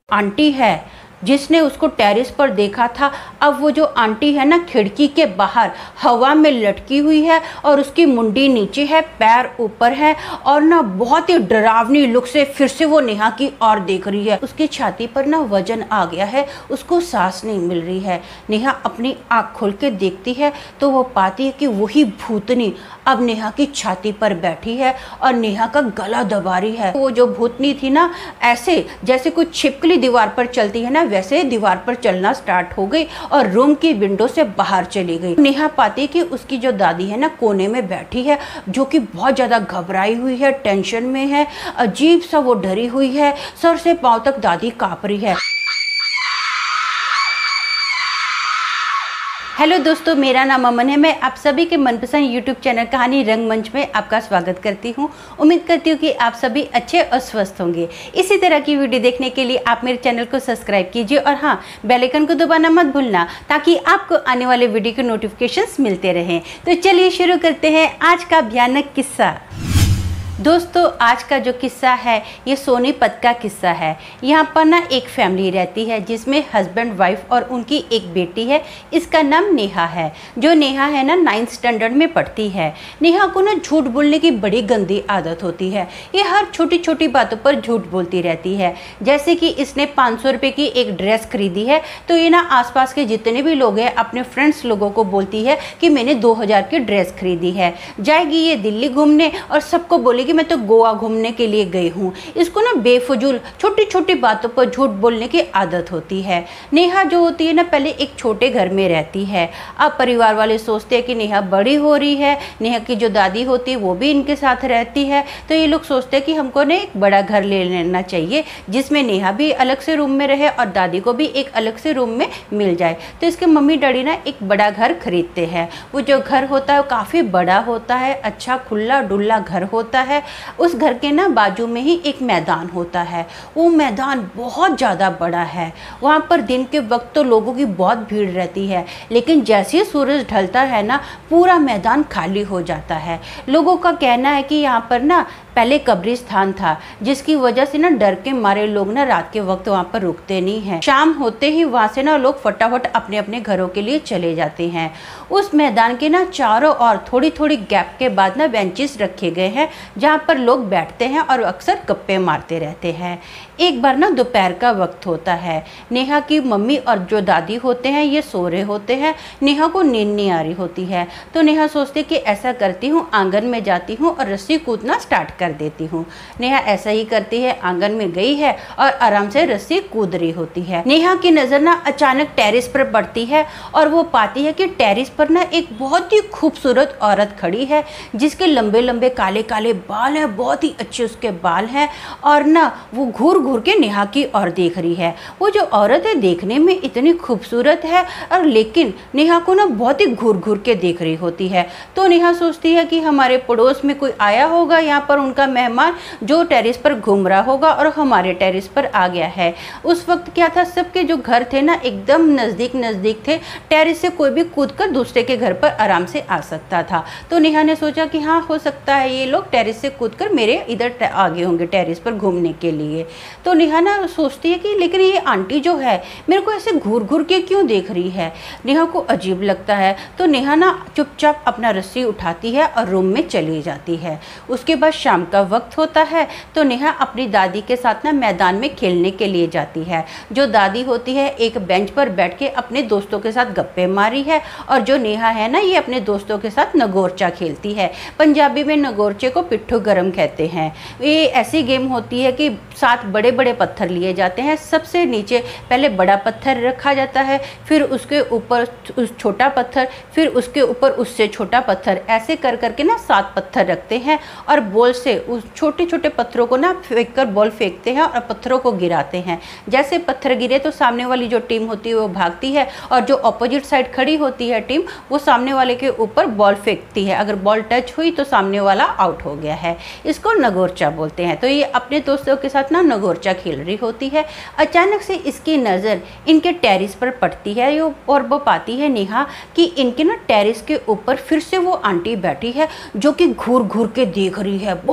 Aunty है जिसने उसको टेरेस पर देखा था। अब वो जो आंटी है ना, खिड़की के बाहर हवा में लटकी हुई है और उसकी मुंडी नीचे है, पैर ऊपर है और ना बहुत ही डरावनी लुक से फिर से वो नेहा की ओर देख रही है। उसकी छाती पर ना वजन आ गया है, उसको सांस नहीं मिल रही है। नेहा अपनी आँख खोल के देखती है तो वो पाती है कि वही भूतनी अब नेहा की छाती पर बैठी है और नेहा का गला दबा रही है। वो जो भूतनी थी ना, ऐसे जैसे कुछ छिपकली दीवार पर चलती है ना, वैसे दीवार पर चलना स्टार्ट हो गई और रूम की विंडो से बाहर चली गई। नेहा पाती कि उसकी जो दादी है ना, कोने में बैठी है, जो कि बहुत ज़्यादा घबराई हुई है, टेंशन में है, अजीब सा वो डरी हुई है। सर से पांव तक दादी कांप रही है। हेलो दोस्तों, मेरा नाम अमन है। मैं आप सभी के मनपसंद यूट्यूब चैनल कहानी रंगमंच में आपका स्वागत करती हूं। उम्मीद करती हूं कि आप सभी अच्छे और स्वस्थ होंगे। इसी तरह की वीडियो देखने के लिए आप मेरे चैनल को सब्सक्राइब कीजिए और हाँ, बेल आइकन को दबाना मत भूलना ताकि आपको आने वाले वीडियो के नोटिफिकेशंस मिलते रहें। तो चलिए शुरू करते हैं आज का भयानक किस्सा। दोस्तों, आज का जो किस्सा है ये सोनीपत का किस्सा है। यहाँ पर ना एक फैमिली रहती है जिसमें हस्बैंड वाइफ और उनकी एक बेटी है। इसका नाम नेहा है। जो नेहा है ना, 9th स्टैंडर्ड में पढ़ती है। नेहा को ना झूठ बोलने की बड़ी गंदी आदत होती है। ये हर छोटी छोटी बातों पर झूठ बोलती रहती है। जैसे कि इसने 500 रुपये की एक ड्रेस खरीदी है तो ये ना आसपास के जितने भी लोग हैं अपने फ्रेंड्स लोगों को बोलती है कि मैंने 2000 की ड्रेस खरीदी है। जाएगी ये दिल्ली घूमने और सबको बोलेगी कि मैं तो गोवा घूमने के लिए गई हूँ। इसको ना बेफजूल छोटी छोटी बातों पर झूठ बोलने की आदत होती है। नेहा जो होती है ना, पहले एक छोटे घर में रहती है। अब परिवार वाले सोचते हैं कि नेहा बड़ी हो रही है। नेहा की जो दादी होती है वो भी इनके साथ रहती है, तो ये लोग सोचते हैं कि हमको ना एक बड़ा घर ले लेना चाहिए जिसमें नेहा भी अलग से रूम में रहे और दादी को भी एक अलग से रूम में मिल जाए। तो इसके मम्मी डैडी ना एक बड़ा घर खरीदते हैं। वो जो घर होता है वो काफ़ी बड़ा होता है, अच्छा खुला डुल्ला घर होता है। उस घर के ना बाजू में ही एक मैदान होता है। वो मैदान बहुत ज़्यादा बड़ा है। वहाँ पर दिन के वक्त तो लोगों की बहुत भीड़ रहती है, लेकिन जैसे ही सूरज ढलता है ना, पूरा मैदान खाली हो जाता है। लोगों का कहना है कि यहाँ पर ना पहले कब्रिस्तान था, जिसकी वजह से ना डर के मारे लोग ना रात के वक्त वहाँ पर रुकते नहीं हैं। शाम होते ही वहाँ से ना लोग फटाफट अपने अपने घरों के लिए चले जाते हैं। उस मैदान के ना चारों ओर थोड़ी थोड़ी गैप के बाद ना बेंचेस रखे गए हैं जहाँ पर लोग बैठते हैं और अक्सर गप्पे मारते रहते हैं। एक बार ना दोपहर का वक्त होता है। नेहा की मम्मी और जो दादी होते हैं ये सो रहे होते हैं। नेहा को नींद नहीं आ रही होती है, तो नेहा सोचती कि ऐसा करती हूँ, आंगन में जाती हूँ और रस्सी कूदना स्टार्ट कर देती हूँ। नेहा ऐसा ही करती है, आंगन में गई है और आराम से रस्सी कूद रही होती है। नेहा की नज़र ना अचानक टेरेस पर पड़ती है और वो पाती है कि टेरेस पर ना एक बहुत ही खूबसूरत औरत खड़ी है जिसके लंबे लंबे काले काले बाल हैं, बहुत ही अच्छे उसके बाल हैं और ना वो घूर घूर के नेहा की ओर देख रही है। वो जो औरत है देखने में इतनी खूबसूरत है और लेकिन नेहा को ना बहुत ही घूर घूर के देख रही होती है। तो नेहा सोचती है कि हमारे पड़ोस में कोई आया होगा, यहाँ पर उनका मेहमान जो टेरेस पर घूम रहा होगा और हमारे टेरेस पर आ गया है। उस वक्त क्या था, सबके जो घर थे ना एकदम नज़दीक नज़दीक थे। टेरेस से कोई भी कूद कर दूसरे के घर पर आराम से आ सकता था। तो नेहा ने सोचा कि हाँ, हो सकता है ये लोग टेरेस से कूद कर मेरे इधर आ गए होंगे टेरेस पर घूमने के लिए। तो नेहा ना सोचती है कि लेकिन ये आंटी जो है मेरे को ऐसे घूर घूर के क्यों देख रही है। नेहा को अजीब लगता है, तो नेहा ना चुपचाप अपना रस्सी उठाती है और रूम में चली जाती है। उसके बाद शाम का वक्त होता है, तो नेहा अपनी दादी के साथ ना मैदान में खेलने के लिए जाती है। जो दादी होती है एक बेंच पर बैठ के अपने दोस्तों के साथ गप्पे मारी है और जो नेहा है ना, ये अपने दोस्तों के साथ नगोरचा खेलती है। पंजाबी में नगोरचे को पिट्ठू गरम कहते हैं। ये ऐसी गेम होती है कि 7 बड़े बड़े पत्थर लिए जाते हैं। सबसे नीचे पहले बड़ा पत्थर रखा जाता है, फिर उसके ऊपर उस छोटा पत्थर, फिर उसके ऊपर उससे छोटा पत्थर, ऐसे कर करके ना 7 पत्थर रखते हैं और बॉल से उस छोटे छोटे पत्थरों को ना फेंक कर बॉल फेंकते हैं और पत्थरों को गिराते हैं। जैसे पत्थर गिरे तो सामने वाली जो टीम होती है वो भागती है और जो अपोजिट साइड खड़ी होती है टीम, वो सामने वाले के ऊपर बॉल फेंकती है। अगर बॉल टच हुई तो सामने वाला आउट हो गया है। इसको नगोरचा बोलते हैं। तो ये अपने दोस्तों के साथ ना नगोरचा खेल रही होती है। अचानक से इसकी नज़र इनके टेरेस पर पड़ती है और वो पाती है नेहा कि इनके ना टेरेस के ऊपर फिर से वो आंटी बैठी है जो कि घूर घूर के देख रही है।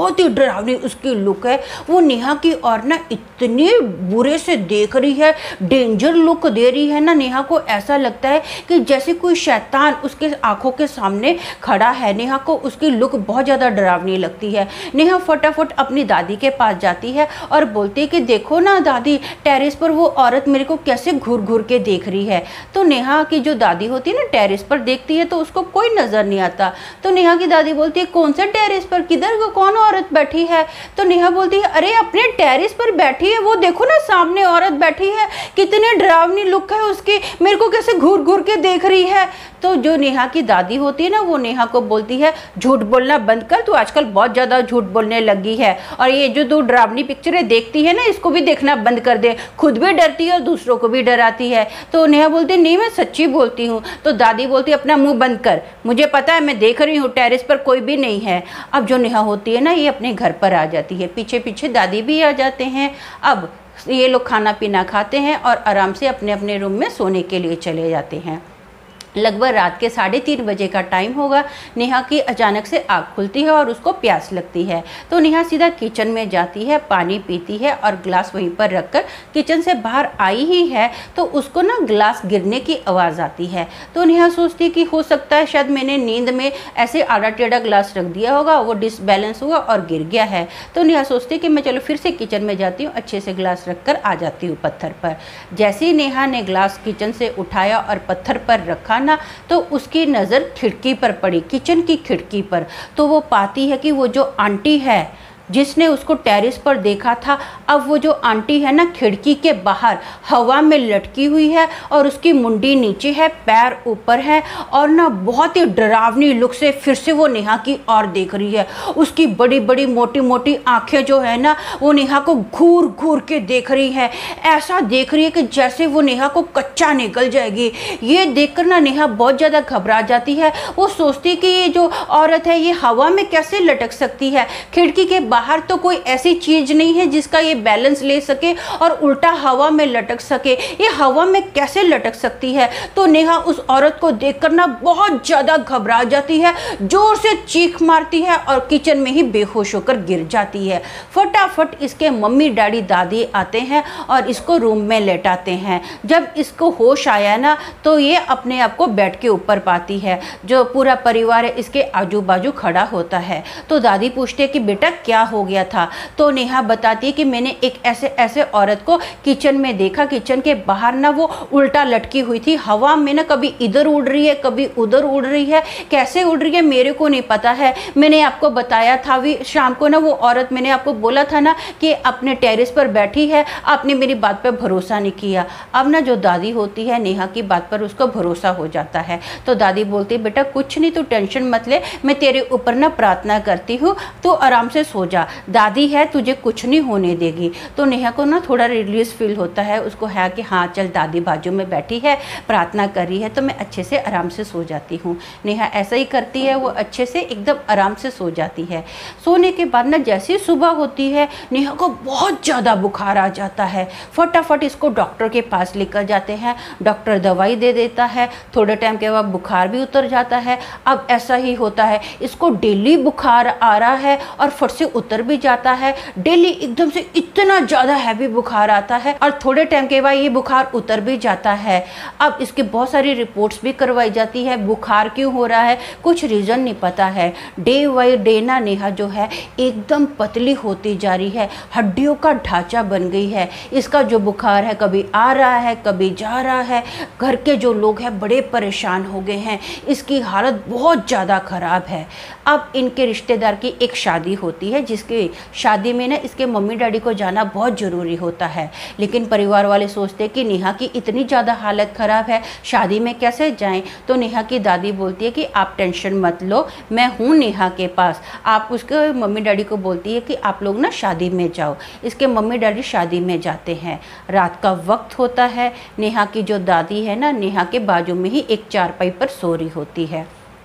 बहुत ही डरावनी उसकी लुक है। वो नेहा की और ना इतने बुरे से देख रही है, डेंजर लुक दे रही है ना। नेहा को ऐसा लगता है कि जैसे कोई शैतान उसके आंखों के सामने खड़ा है। नेहा को उसकी लुक बहुत ज़्यादा डरावनी लगती है। नेहा फटाफट अपनी दादी के पास जाती है और बोलती है कि देखो ना दादी, टेरेस पर वो औरत मेरे को कैसे घूर घूर के देख रही है। तो नेहा की जो दादी होती है ना, टेरेस पर देखती है तो उसको कोई नज़र नहीं आता। तो नेहा की दादी बोलती है कौन सा टेरेस पर, किधर कौन औरत बैठी है। तो नेहा बोलती है अरे अपने टेरेस पर बैठी है, वो देखो ना सामने औरत बैठी है, कितने डरावनी लुक है उसकी, मेरे को कैसे घूर घूर के देख रही है। तो जो नेहा की दादी होती है ना, वो नेहा को बोलती है झूठ बोलना बंद कर, तू आजकल बहुत ज़्यादा झूठ बोलने लगी है, और ये जो तू डरावनी पिक्चरें देखती है ना, इसको भी देखना बंद कर दे, खुद भी डरती है और दूसरों को भी डराती है। तो नेहा बोलती है नहीं मैं सच्ची बोलती हूँ। तो दादी बोलती है अपना मुंह बंद कर, मुझे पता है, मैं देख रही हूँ टेरेस पर कोई भी नहीं है। अब जो नेहा होती है ना, ये अपने घर पर आ जाती है, पीछे पीछे दादी भी आ जाते हैं। अब ये लोग खाना पीना खाते हैं और आराम से अपने अपने रूम में सोने के लिए चले जाते हैं। लगभग रात के 3:30 बजे का टाइम होगा। नेहा की अचानक से आँख खुलती है और उसको प्यास लगती है। तो नेहा सीधा किचन में जाती है, पानी पीती है और ग्लास वहीं पर रखकर किचन से बाहर आई ही है तो उसको ना ग्लास गिरने की आवाज़ आती है। तो नेहा सोचती है कि हो सकता है शायद मैंने नींद में ऐसे आड़ा टेढ़ा ग्लास रख दिया होगा, वो डिसबैलेंस हुआ और गिर गया है। तो नेहा सोचती है कि मैं चलो फिर से किचन में जाती हूँ, अच्छे से ग्लास रख कर आ जाती हूँ पत्थर पर। जैसे ही नेहा ने ग्लास किचन से उठाया और पत्थर पर रखा ना, तो उसकी नज़र खिड़की पर पड़ी, किचन की खिड़की पर। तो वो पाती है कि वो जो आंटी है जिसने उसको टेरेस पर देखा था, अब वो जो आंटी है ना खिड़की के बाहर हवा में लटकी हुई है और उसकी मुंडी नीचे है, पैर ऊपर है और ना बहुत ही डरावनी लुक से फिर से वो नेहा की ओर देख रही है। उसकी बड़ी बड़ी मोटी मोटी आंखें जो है ना, वो नेहा को घूर घूर के देख रही है। ऐसा देख रही है कि जैसे वो नेहा को कच्चा निकल जाएगी। ये देखकर ना नेहा बहुत ज़्यादा घबरा जाती है। वो सोचती है कि ये जो औरत है ये हवा में कैसे लटक सकती है, खिड़की के बाहर तो कोई ऐसी चीज नहीं है जिसका ये बैलेंस ले सके और उल्टा हवा में लटक सके, ये हवा में कैसे लटक सकती है। तो नेहा उस औरत को देखकर ना बहुत ज्यादा घबरा जाती है, जोर से चीख मारती है और किचन में ही बेहोश होकर गिर जाती है। फटाफट इसके मम्मी डैडी दादी आते हैं और इसको रूम में लेटाते हैं। जब इसको होश आया ना, तो ये अपने आप को बेड के ऊपर पाती है। जो पूरा परिवार है इसके आजू बाजू खड़ा होता है। तो दादी पूछती है कि बेटा क्या हो गया था। तो नेहा बताती है कि मैंने एक ऐसे औरत को किचन में देखा, किचन के बाहर ना वो उल्टा लटकी हुई थी, हवा में ना कभी इधर उड़ रही है कभी उधर उड़ रही है, कैसे उड़ रही है मेरे को नहीं पता है। मैंने आपको बताया था भी शाम को ना, वो औरत मैंने आपको बोला था ना कि अपने टेरेस पर बैठी है, आपने मेरी बात पर भरोसा नहीं किया। अब ना जो दादी होती है नेहा की बात पर उसको भरोसा हो जाता है। तो दादी बोलती है बेटा कुछ नहीं, तू टेंशन मत ले, मैं तेरे ऊपर ना प्रार्थना करती हूँ, तू आराम से सो जा, दादी है तुझे कुछ नहीं होने देगी। तो नेहा को ना थोड़ा रिलीज फील होता है, उसको है कि हाँ चल दादी बाजू में बैठी है, प्रार्थना कर रही है तो मैं अच्छे से आराम से सो जाती हूँ। नेहा ऐसा ही करती है, वो अच्छे से एकदम आराम से सो जाती है। सोने के बाद ना जैसे सुबह होती है नेहा को बहुत ज़्यादा बुखार आ जाता है। फटाफट इसको डॉक्टर के पास लेकर जाते हैं, डॉक्टर दवाई दे देता है, थोड़े टाइम के बाद बुखार भी उतर जाता है। अब ऐसा ही होता है, इसको डेली बुखार आ रहा है और फट से उतर भी जाता है। डेली एकदम से इतना ज़्यादा हैवी बुखार आता है और थोड़े टाइम के बाद ये बुखार उतर भी जाता है। अब इसके बहुत सारी रिपोर्ट्स भी करवाई जाती है, बुखार क्यों हो रहा है कुछ रीज़न नहीं पता है। डे बाई डे ना नेहा जो है एकदम पतली होती जा रही है, हड्डियों का ढांचा बन गई है। इसका जो बुखार है कभी आ रहा है कभी जा रहा है। घर के जो लोग हैं बड़े परेशान हो गए हैं, इसकी हालत बहुत ज़्यादा ख़राब है। अब इनके रिश्तेदार की एक शादी होती है, जिसकी शादी में ना इसके मम्मी डैडी को जाना बहुत ज़रूरी होता है, लेकिन परिवार वाले सोचते हैं कि नेहा की इतनी ज़्यादा हालत ख़राब है, शादी में कैसे जाएं। तो नेहा की दादी बोलती है कि आप टेंशन मत लो, मैं हूँ नेहा के पास। आप उसके मम्मी डैडी को बोलती है कि आप लोग ना शादी में जाओ। इसके मम्मी डैडी शादी में जाते हैं। रात का वक्त होता है, नेहा की जो दादी है ना नेहा के बाजू में ही एक चारपाई पर सो रही होती है।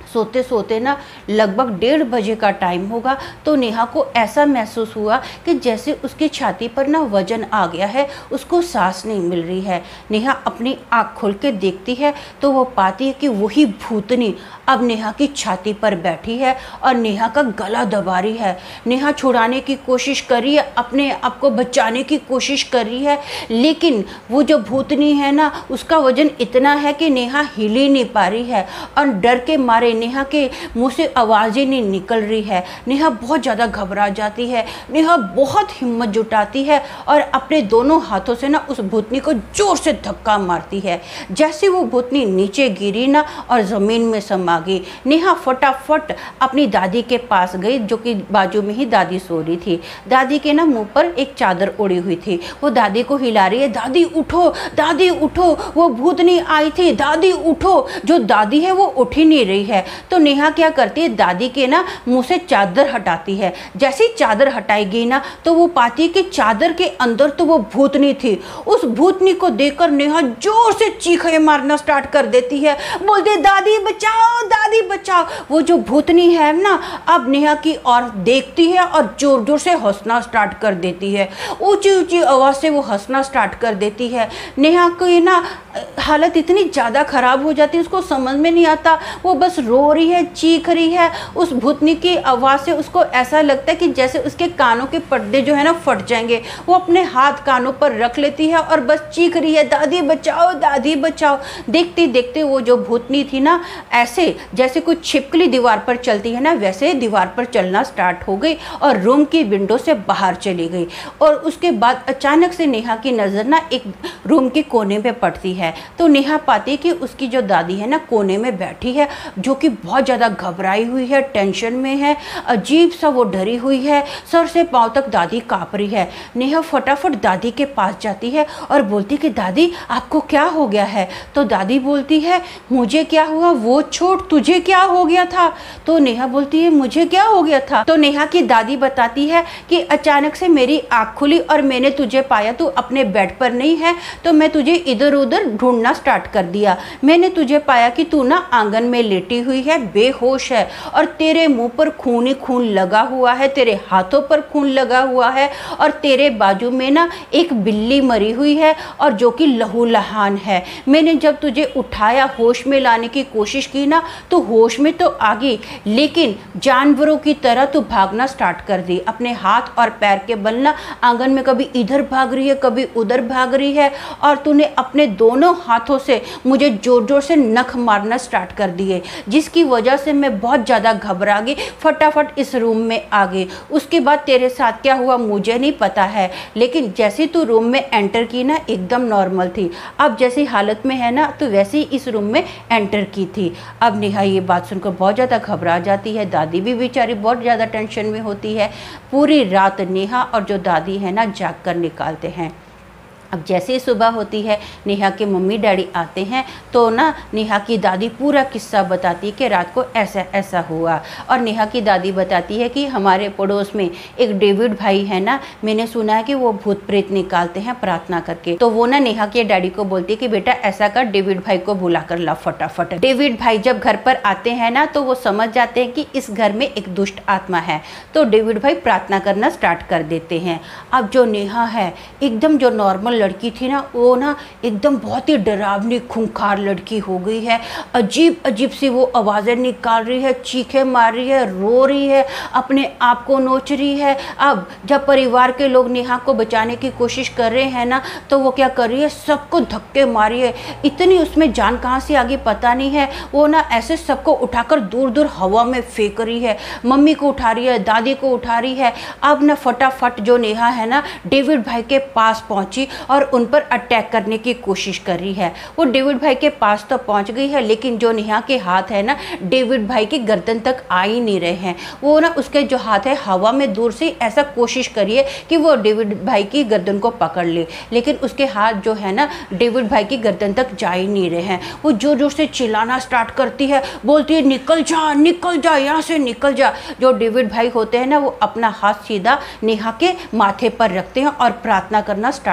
सोते सोते ना लगभग 1:30 बजे का टाइम होगा। तो नेहा को ऐसा महसूस हुआ कि जैसे उसकी छाती पर ना वजन आ गया है, उसको सांस नहीं मिल रही है। नेहा अपनी आँख खोल के देखती है तो वो पाती है कि वही भूतनी अब नेहा की छाती पर बैठी है और नेहा का गला दबा रही है। नेहा छुड़ाने की कोशिश कर रही है, अपने आप को बचाने की कोशिश कर रही है, लेकिन वो जो भूतनी है ना, उसका वजन इतना है कि नेहा हिल ही नहीं पा रही है और डर के मारे नेहा के मुंह से आवाज़ें नहीं निकल रही है। नेहा बहुत ज़्यादा घबरा जाती है। नेहा बहुत हिम्मत जुटाती है और अपने दोनों हाथों से ना उस भूतनी को जोर से धक्का मारती है। जैसे वो भूतनी नीचे गिरी ना और ज़मीन में समा गई, नेहा फटाफट अपनी दादी के पास गई, जो कि बाजू में ही दादी सो रही थी। दादी के ना मुंह पर एक चादर ओढ़ी हुई थी। वो दादी को हिला रही है, दादी उठो, दादी उठो, वो भूतनी आई थी, दादी उठो। जो दादी है वो उठ ही नहीं रही है। तो नेहा क्या करती है, दादी के ना मुंह से चादर हटाती है। जैसी चादर हटाई गई ना, तो वो पाती है कि चादर के अंदर तो वो भूतनी थी। उस भूतनी को देखकर नेहा जोर से चीखें मारना स्टार्ट कर देती है, बोलती है दादी बचाओ, दादी बचाओ। वो जो भूतनी है ना, अब नेहा की ओर देखती है और जोर जोर से हंसना स्टार्ट कर देती है। ऊंची ऊंची आवाज़ से वो हंसना स्टार्ट कर देती है। नेहा की ना हालत इतनी ज़्यादा ख़राब हो जाती है, उसको समझ में नहीं आता, वो बस रो रही है, चीख रही है। उस भूतनी की आवाज़ से उसको ऐसा लगता है कि जैसे उसके कानों के पर्दे जो है ना फट जाएंगे। वो अपने हाथ कानों पर रख लेती है और बस चीख रही है, दादी बचाओ, दादी बचाओ। देखते देखते वो जो भूतनी थी ना, ऐसे जैसे कुछ छिपकली दीवार पर चलती है ना, वैसे दीवार पर चलना स्टार्ट हो गई और रूम की विंडो से बाहर चली गई। और उसके बाद अचानक से नेहा की नज़र ना एक रूम के कोने पे पड़ती है। तो नेहा पाती है कि उसकी जो दादी है ना, कोने में बैठी है, जो कि बहुत ज़्यादा घबराई हुई है, टेंशन में है, अजीब सा वो डरी हुई है, सर से पाँव तक दादी काँप रही है। नेहा फटाफट दादी के पास जाती है और बोलती कि दादी आपको क्या हो गया है। तो दादी बोलती है, मुझे क्या हुआ वो छोड़, तुझे क्या हो गया था। तो नेहा बोलती है, मुझे क्या हो गया था। तो नेहा की दादी बताती है कि अचानक से मेरी आँख खुली और मैंने तुझे पाया, तू अपने बेड पर नहीं है, तो मैं तुझे इधर उधर ढूंढना स्टार्ट कर दिया। मैंने तुझे पाया कि तू ना आंगन में लेटी हुई है, बेहोश है और तेरे मुंह पर खून ही खून लगा हुआ है, तेरे हाथों पर खून लगा हुआ है और तेरे बाजू में ना एक बिल्ली मरी हुई है और जो कि लहूलुहान है। मैंने जब तुझे उठाया, होश में लाने की कोशिश की ना, तो होश में तो आ गई, लेकिन जानवरों की तरह तू भागना स्टार्ट कर दी। अपने हाथ और पैर के बल ना आंगन में कभी इधर भाग रही है, कभी उधर भाग रही है और तूने अपने दोनों हाथों से मुझे जोर जोर से नख मारना स्टार्ट कर दिए, जिसकी वजह से मैं बहुत ज़्यादा घबरा गई, फटाफट इस रूम में आ गई। उसके बाद तेरे साथ क्या हुआ मुझे नहीं पता है, लेकिन जैसे तू रूम में एंटर की ना, एकदम नॉर्मल थी। अब जैसी हालत में है ना, तो वैसे ही इस रूम में एंटर की थी। अब नेहा ये बात सुनकर बहुत ज़्यादा घबरा जाती है। दादी भी बेचारी बहुत ज़्यादा टेंशन में होती है। पूरी रात नेहा और जो दादी है ना जाग कर निकालते हैं। अब जैसे ही सुबह होती है, नेहा के मम्मी डैडी आते हैं, तो ना नेहा की दादी पूरा किस्सा बताती है कि रात को ऐसा ऐसा हुआ। और नेहा की दादी बताती है कि हमारे पड़ोस में एक डेविड भाई है ना, मैंने सुना है कि वो भूत प्रेत निकालते हैं प्रार्थना करके। तो वो ना नेहा के डैडी को बोलती है कि बेटा ऐसा कर, डेविड भाई को बुला कर ला फटाफट। डेविड भाई जब घर पर आते हैं ना, तो वो समझ जाते हैं कि इस घर में एक दुष्ट आत्मा है। तो डेविड भाई प्रार्थना करना स्टार्ट कर देते हैं। अब जो नेहा है, एकदम जो नॉर्मल लड़की थी ना, वो ना एकदम बहुत ही डरावनी खूंखार लड़की हो गई है। अजीब अजीब सी वो आवाज़ें निकाल रही है, चीखें मार रही है, रो रही है, अपने आप को नोच रही है। अब जब परिवार के लोग नेहा को बचाने की कोशिश कर रहे हैं ना, तो वो क्या कर रही है, सबको धक्के मारी है। इतनी उसमें जान कहाँ से आ गई पता नहीं है। वो ना ऐसे सबको उठाकर दूर दूर हवा में फेंक रही है, मम्मी को उठा रही है, दादी को उठा रही है। अब ना फटाफट जो नेहा है ना डेविड भाई के पास पहुंची और उन पर अटैक करने की कोशिश कर रही है। वो डेविड भाई के पास तो पहुंच गई है, लेकिन जो नेहा के हाथ है ना डेविड भाई की गर्दन तक आ ही नहीं रहे हैं। वो ना उसके जो हाथ है हवा में दूर से ऐसा कोशिश करिए कि वो डेविड भाई की गर्दन को पकड़ ले, लेकिन उसके हाथ जो है ना डेविड भाई की गर्दन तक जा ही नहीं रहे हैं। वो जोर जोर से चिल्लाना स्टार्ट करती है, बोलती है निकल जा यहाँ से निकल जा। जो डेविड भाई होते हैं ना, वो अपना हाथ सीधा नेहा के माथे पर रखते हैं और प्रार्थना करना स्टार्ट कर देते हैं।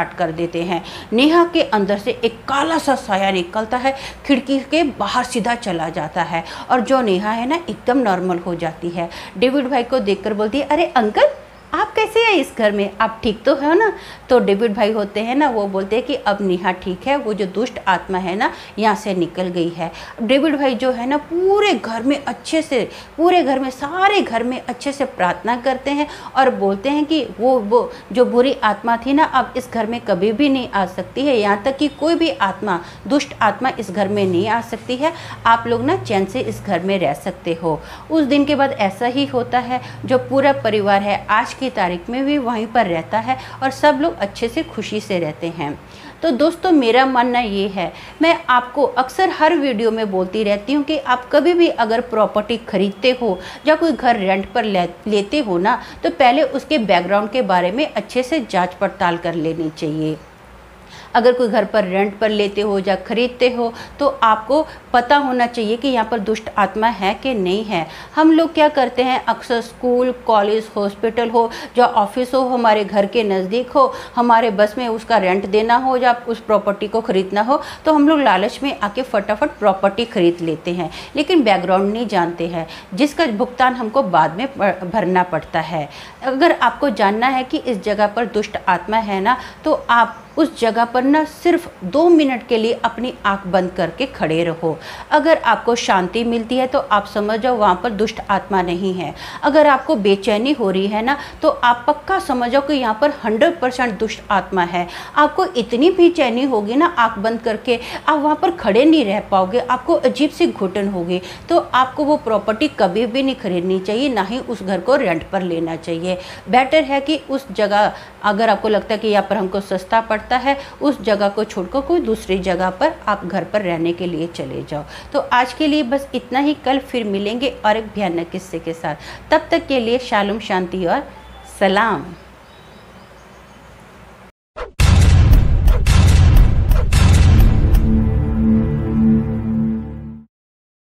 देते हैं। नेहा के अंदर से एक काला सा साया निकलता है, खिड़की के बाहर सीधा चला जाता है और जो नेहा है ना एकदम नॉर्मल हो जाती है। डेविड भाई को देखकर बोलती है, अरे अंकल आप कैसे हैं इस घर में, आप ठीक तो हो ना। तो डेविड भाई होते हैं ना, वो बोलते हैं कि अब नेहा ठीक है, वो जो दुष्ट आत्मा है ना यहाँ से निकल गई है। डेविड भाई जो है ना पूरे घर में अच्छे से, पूरे घर में, सारे घर में अच्छे से प्रार्थना करते हैं और बोलते हैं कि वो जो बुरी आत्मा थी ना अब इस घर में कभी भी नहीं आ सकती है, यहाँ तक कि कोई भी आत्मा, दुष्ट आत्मा इस घर में नहीं आ सकती है। आप लोग ना चैन से इस घर में रह सकते हो। उस दिन के बाद ऐसा ही होता है, जो पूरा परिवार है आज की तारीख में भी वहीं पर रहता है और सब लोग अच्छे से खुशी से रहते हैं। तो दोस्तों मेरा मानना ये है, मैं आपको अक्सर हर वीडियो में बोलती रहती हूँ कि आप कभी भी अगर प्रॉपर्टी खरीदते हो या कोई घर रेंट पर लेते हो ना, तो पहले उसके बैकग्राउंड के बारे में अच्छे से जांच पड़ताल कर लेनी चाहिए। अगर कोई घर पर रेंट पर लेते हो या खरीदते हो तो आपको पता होना चाहिए कि यहाँ पर दुष्ट आत्मा है कि नहीं है। हम लोग क्या करते हैं, अक्सर स्कूल, कॉलेज, हॉस्पिटल हो या ऑफिस हो, हमारे घर के नज़दीक हो, हमारे बस में उसका रेंट देना हो या उस प्रॉपर्टी को ख़रीदना हो, तो हम लोग लालच में आके फटाफट प्रॉपर्टी खरीद लेते हैं, लेकिन बैकग्राउंड नहीं जानते हैं, जिसका भुगतान हमको बाद में भरना पड़ता है। अगर आपको जानना है कि इस जगह पर दुष्ट आत्मा है ना, तो आप उस जगह पर ना सिर्फ 2 मिनट के लिए अपनी आंख बंद करके खड़े रहो। अगर आपको शांति मिलती है तो आप समझ जाओ वहाँ पर दुष्ट आत्मा नहीं है। अगर आपको बेचैनी हो रही है ना, तो आप पक्का समझ जाओ कि यहाँ पर 100% दुष्ट आत्मा है। आपको इतनी बेचैनी होगी ना, आंख बंद करके आप वहाँ पर खड़े नहीं रह पाओगे, आपको अजीब सी घुटन होगी। तो आपको वो प्रॉपर्टी कभी भी नहीं खरीदनी चाहिए, ना ही उस घर को रेंट पर लेना चाहिए। बेटर है कि उस जगह, अगर आपको लगता है कि यहाँ पर हमको सस्ता पड़ता है, उस जगह को छोड़कर कोई दूसरी जगह पर आप घर पर रहने के लिए चले जाओ। तो आज के लिए बस इतना ही, कल फिर मिलेंगे और एक भयानक किस्से के साथ। तब तक के लिए शालूम, शांति और सलाम।